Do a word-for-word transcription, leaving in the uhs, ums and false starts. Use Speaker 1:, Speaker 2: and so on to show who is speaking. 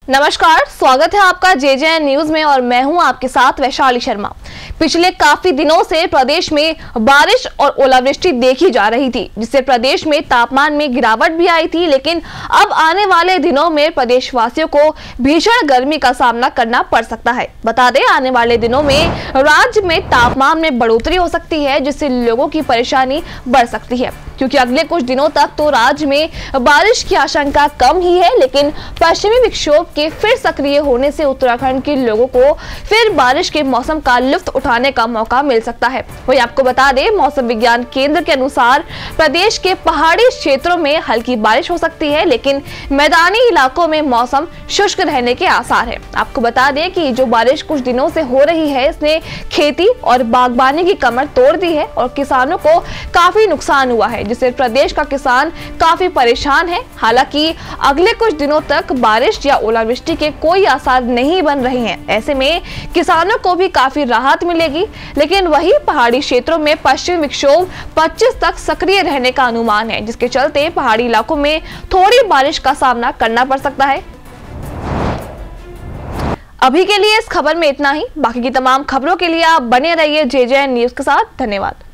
Speaker 1: नमस्कार, स्वागत है आपका जे जे एन न्यूज में और मैं हूं आपके साथ वैशाली शर्मा। पिछले काफी दिनों से प्रदेश में बारिश और ओलावृष्टि देखी जा रही थी, जिससे प्रदेश में तापमान में गिरावट भी आई थी। लेकिन अब आने वाले दिनों में प्रदेशवासियों को भीषण गर्मी का सामना करना पड़ सकता है। बता दें, आने वाले दिनों में राज्य में तापमान में बढ़ोतरी हो सकती है, जिससे लोगों की परेशानी बढ़ सकती है, क्योंकि अगले कुछ दिनों तक तो राज्य में बारिश की आशंका कम ही है। लेकिन पश्चिमी विक्षोभ के फिर सक्रिय होने से उत्तराखंड के लोगों को फिर बारिश के मौसम का लुत्फ उठाने का मौका मिल सकता है। वही आपको बता दें, मौसम विज्ञान केंद्र के अनुसार प्रदेश के पहाड़ी क्षेत्रों में हल्की बारिश हो सकती है, लेकिन मैदानी इलाकों में मौसम शुष्क रहने के आसार है। आपको बता दें कि जो बारिश कुछ दिनों से हो रही है, इसने खेती और बागबानी की कमर तोड़ दी है और किसानों को काफी नुकसान हुआ है, जिससे प्रदेश का किसान काफी परेशान है। हालांकि अगले कुछ दिनों तक बारिश या ओलावृष्टि के कोई आसार नहीं बन रहे हैं। ऐसे में किसानों को भी काफी राहत मिलेगी। लेकिन वही पहाड़ी क्षेत्रों में पश्चिमी विक्षोभ पच्चीस तक सक्रिय रहने का अनुमान है, जिसके चलते पहाड़ी इलाकों में थोड़ी बारिश का सामना करना पड़ सकता है। अभी के लिए इस खबर में इतना ही। बाकी की तमाम खबरों के लिए आप बने रहिए जे जे एन न्यूज के साथ। धन्यवाद।